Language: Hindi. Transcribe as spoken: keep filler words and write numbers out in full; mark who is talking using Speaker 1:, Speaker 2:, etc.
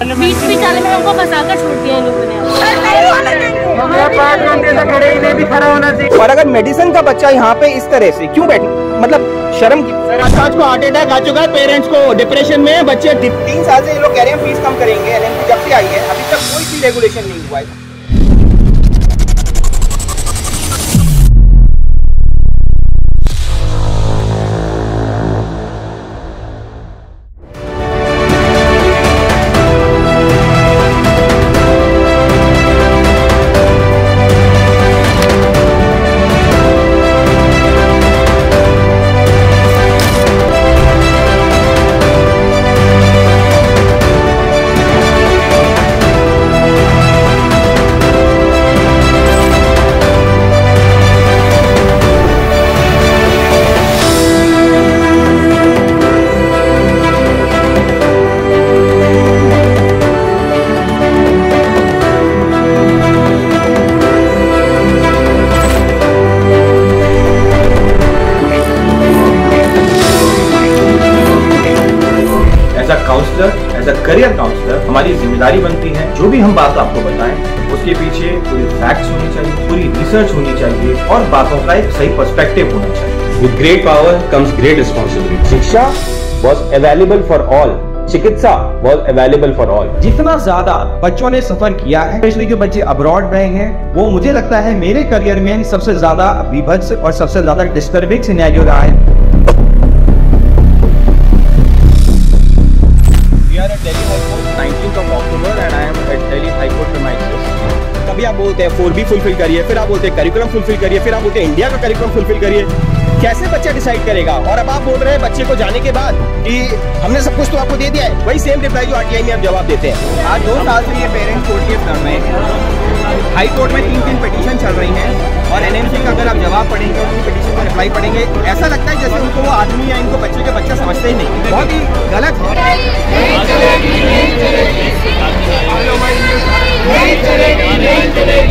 Speaker 1: बीच बीचाले में हमको फंसा कर छोड़ दिया इन लोगों ने।
Speaker 2: और अगर मेडिसिन का बच्चा यहाँ पे इस तरह से क्यों बैठ, मतलब शर्म की। आज को हार्ट अटैक आ चुका है, पेरेंट्स को डिप्रेशन में, बच्चे तीन साल से ये लोग कह रहे हैं फीस कम करेंगे, एनएमसी जब से आई है अभी तक कोई भी रेगुलेशन नहीं हुआ है।
Speaker 3: Counsellor, as a career counsellor हमारी जिम्मेदारी बनती है जो भी हम बात आपको बताएं उसके पीछे पूरी फैक्ट्स होनी चाहिए, पूरी रिसर्च होनी चाहिए और बातों का एक सही पर्सपेक्टिव होना चाहिए।
Speaker 4: With great power comes great responsibility.
Speaker 5: शिक्षा वॉज अवेलेबल फॉर ऑल, चिकित्सा वॉज अवेलेबल फॉर ऑल।
Speaker 6: जितना ज्यादा बच्चों ने सफर किया है, स्पेशली जो बच्चे अब्रॉड रहे हैं, वो मुझे लगता है मेरे करियर में सबसे ज्यादा विभत्स और सबसे ज्यादा डिस्टर्बिंग सिनेरियो रहा है।
Speaker 2: कभी आप बोलते हैं फोर बी फुलफिल करिए, फिर आप बोलते हैं करिकुलम फुलफिल करिए, फिर आप बोलते हैं इंडिया का करिकुलम फुलफिल करिए। कैसे बच्चा डिसाइड करेगा? और अब आप बोल रहे हैं बच्चे को जाने के बाद कि हमने सब कुछ तो आपको दे दिया है। वही सेम रिप्लाई जो आरटीआई में आप जवाब देते हैं। आज दो साल से ये पेरेंट्स कोर्ट केस लड़ रहे हैं, हाई कोर्ट में तीन तीन पिटीशन चल रही हैं और एनएमसी का अगर आप जवाब पढ़ेंगे, उनकी पिटीशन का रिप्लाई पढ़ेंगे, ऐसा लगता है जैसे उनको वो आदमी या इनको बच्चे के बच्चा समझते ही नहीं। बहुत ही गलत है।